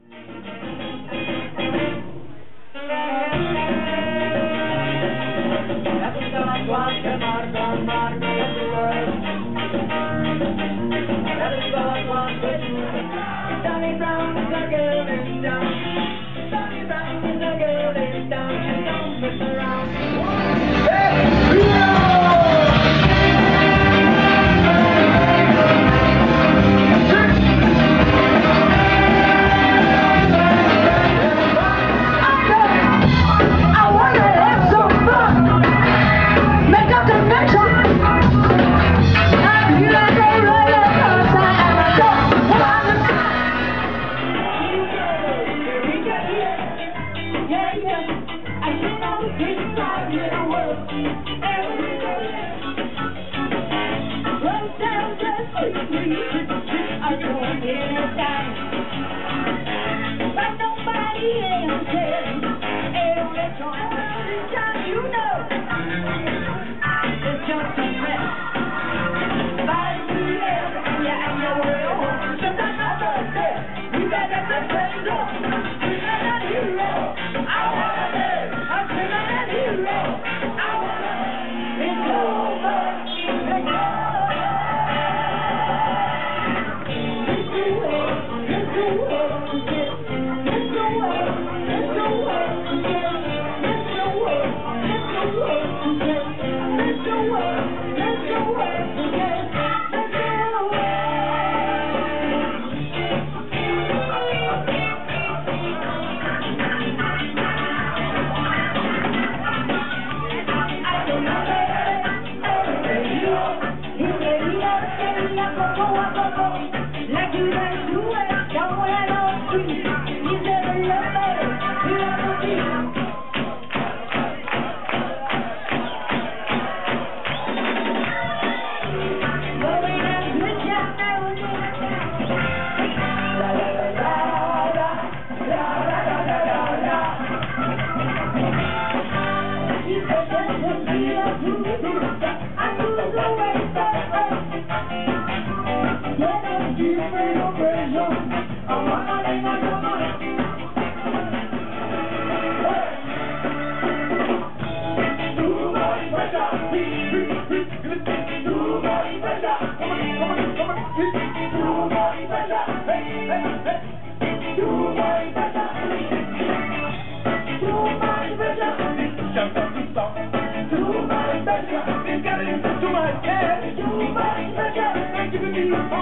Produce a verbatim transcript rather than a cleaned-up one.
Qualche marca, marca Donnie Brown is a girl in town. Donnie Brown is a girl in town. And don't mess around. I wanna have some fun. Make a connection. But nobody else says, hey, don't let your hands down, you know. It's just a mess. Body to the air, and you're at your way home. Sometimes I thought that we got that good friend up. Screaming that hero. I wanna live. I'm screaming that hero. I wanna live. It's over. It's over. Like you like to it, don't wear no free. You never love better, you never be. Going up with your nose. La la la la la, la la la la la. You said that would be a good I do the way that you feel no pressure. I wanna live on your mind. Too much pressure. Too much pressure. Come on, come on, come on. Too much pressure. Hey, hey, hey. Too much pressure. Too much pressure. Jump up and stop. Too much pressure. It's got into my head. Too much pressure. Give me